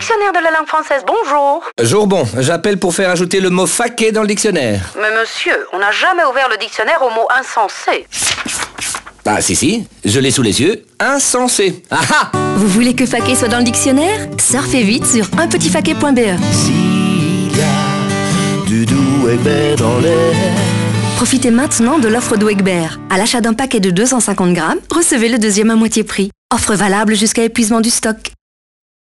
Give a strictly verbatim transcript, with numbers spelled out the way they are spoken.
Dictionnaire de la langue française, bonjour. Jour bon, j'appelle pour faire ajouter le mot faquet dans le dictionnaire. Mais monsieur, on n'a jamais ouvert le dictionnaire au mot insensé. Ah si si, je l'ai sous les yeux, insensé. Ah ah! Vous voulez que faquet soit dans le dictionnaire? Surfez vite sur un petit faquet point b e. S'il y a du doux Egbert dans l'air. Profitez maintenant de l'offre d'eau Egbert. À l'achat d'un paquet de deux cent cinquante grammes, recevez le deuxième à moitié prix. Offre valable jusqu'à épuisement du stock.